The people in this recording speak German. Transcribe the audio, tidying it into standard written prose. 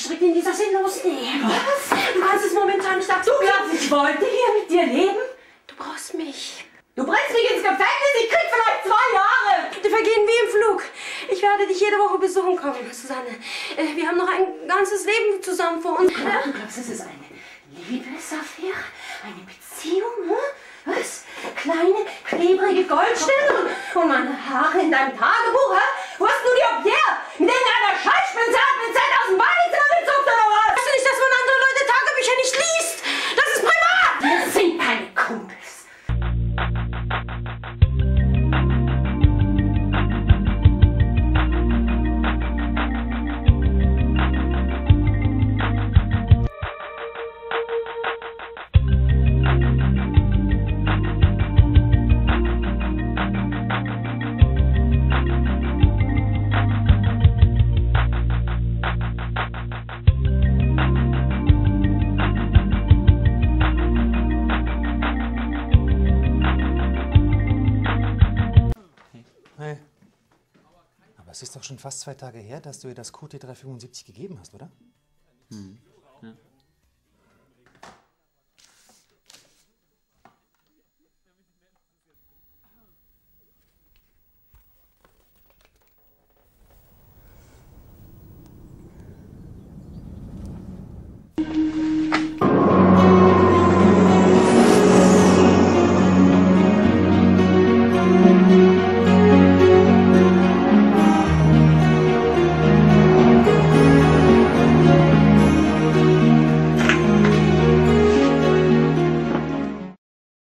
verstrickt in dieser sinnlosen Ehe. Was? Du kannst es momentan nicht akzeptieren. Du glaubst, ich wollte hier mit dir leben? Du brauchst mich. Du bringst mich ins Gefängnis, ich krieg vielleicht 2 Jahre. Die vergehen wie im Flug. Ich werde dich jede Woche besuchen kommen, Susanne. Wir haben noch ein ganzes Leben zusammen vor uns. Du glaubst, es ist eine Liebesaffäre? Eine Beziehung? Hm? Was? Kleine, klebrige Goldsterne und meine Haare in deinem Tagebuch? Hä? Wo hast du die ob her? Mit irgendeiner Scheißspinze hat mir Zeit aus dem Badezimmer gezuckt oder was? Weißt du nicht, dass man andere Leute Tagebücher nicht liest? Das ist privat! Wir sind keine Kumpels. Hey. Aber es ist doch schon fast 2 Tage her, dass du ihr das QT375 gegeben hast, oder? Ja.